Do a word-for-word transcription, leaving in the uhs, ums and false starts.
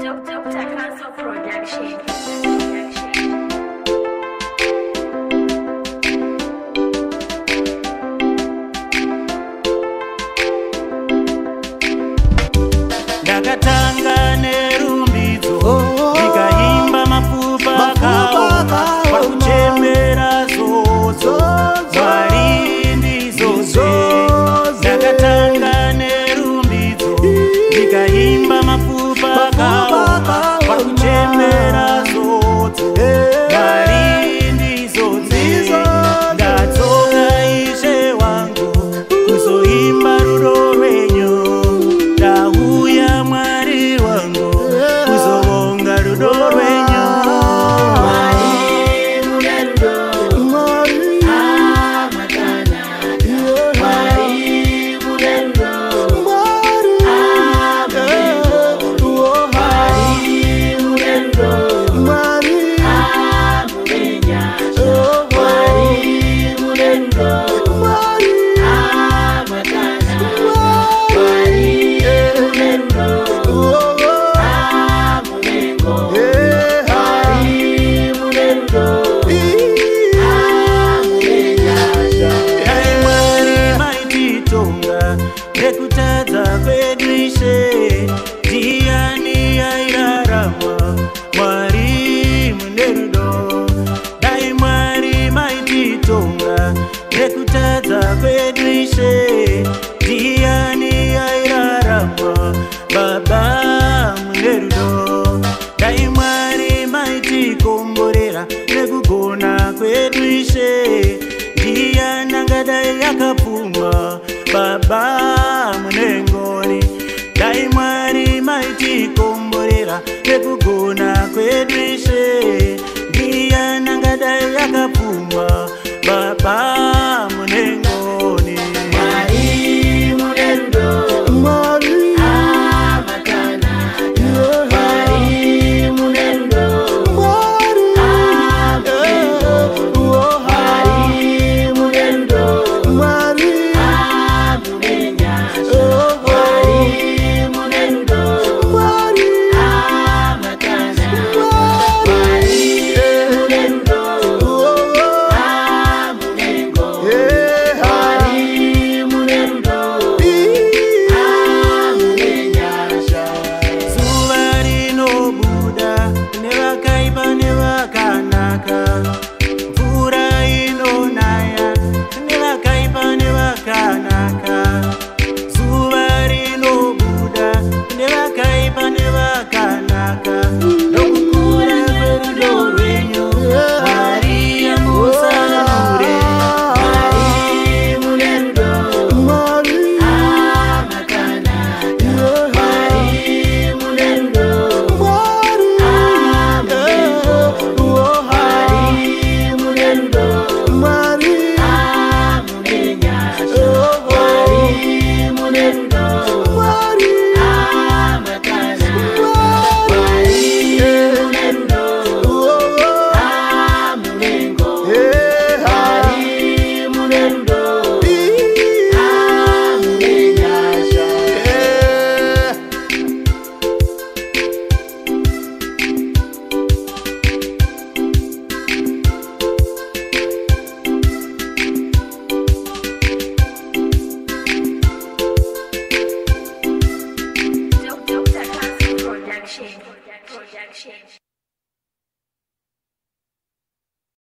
Doctor Castle Production. Ndakatanga nerumbidzo ndikaimba mapfupa akaoma pakuchembera zodzo Mwari ndizozve. Ndakatanga nerumbidzo ndikaimba mapfupa akaoma pakuchembera zodzo Mwari ndizozve. Ndatsoka Ishe wangu kuzoimba rudo rwenyu, ndauya Mwari wangu kuzovonga rudo rwenyu. Nekutadza kwedu Ishe, ndiani airarama? Mwari mune rudo. Dai Mwari maititonga. Nekutadza kwedu Ishe, ndiani airarama? Baba mune rudo. Dai Mwari maitikomborera. Nekugona kwedu Ishe, ndiani angadai akapfuma? Baba mune ngoni. Dai Mwari maitikomborera nekugona kwedu Ishe, ndiani angadai akapfuma? Baba mune ngoni. Mwari mune rudo. Mwari amatana. Mwari mune rudo. Mwari amatana. Mwari mune rudo. Mwari mvura inonaya nevakaipa nevakanaka. Zuva rinobuda nevakaipa nevakanaka. Nokukura kwerudo rwenyu Mwari amusanure. Mwari mune rudo. Mwari amatana. Mwari mune rudo. Mwari Doctor Castle Production. Production.